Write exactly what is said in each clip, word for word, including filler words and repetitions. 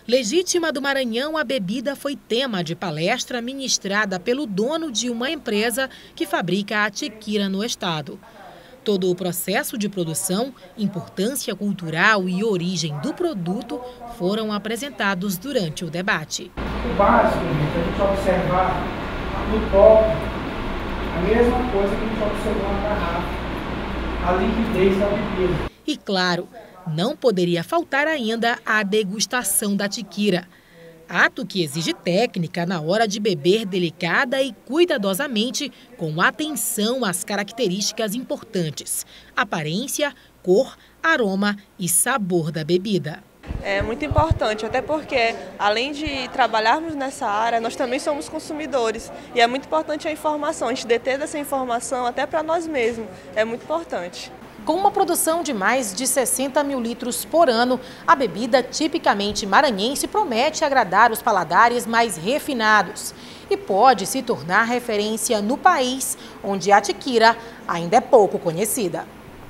Legítima do Maranhão, a bebida foi tema de palestra ministrada pelo dono de uma empresa que fabrica a tiquira no estado. Todo o processo de produção, importância cultural e origem do produto foram apresentados durante o debate. O básico, gente, a gente observar no copo a mesma coisa que a gente observou na garrafa, a liquidez da bebida. E claro, não poderia faltar ainda a degustação da tiquira. Ato que exige técnica na hora de beber delicada e cuidadosamente, com atenção às características importantes: aparência, cor, aroma e sabor da bebida. É muito importante, até porque, além de trabalharmos nessa área, nós também somos consumidores. E é muito importante a informação, a gente deter essa informação até para nós mesmos. É muito importante. Com uma produção de mais de sessenta mil litros por ano, a bebida tipicamente maranhense promete agradar os paladares mais refinados e pode se tornar referência no país, onde a tiquira ainda é pouco conhecida.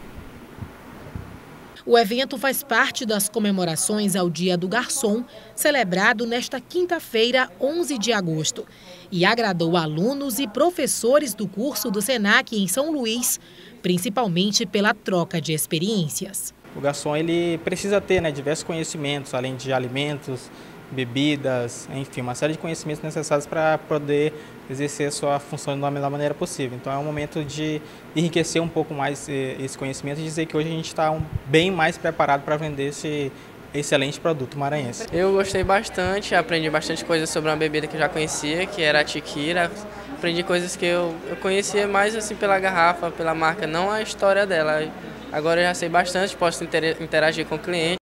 O evento faz parte das comemorações ao Dia do Garçom, celebrado nesta quinta-feira, onze de agosto, e agradou alunos e professores do curso do SENAC em São Luís, principalmente pela troca de experiências. O garçom ele precisa ter né, diversos conhecimentos, além de alimentos, bebidas, enfim, uma série de conhecimentos necessários para poder exercer a sua função da melhor maneira possível. Então é um momento de enriquecer um pouco mais esse conhecimento e dizer que hoje a gente está bem mais preparado para vender esse excelente produto maranhense. Eu gostei bastante, aprendi bastante coisas sobre uma bebida que eu já conhecia, que era a tiquira. Aprendi coisas que eu, eu conhecia mais assim pela garrafa, pela marca, não a história dela. Agora eu já sei bastante, posso interagir com o cliente.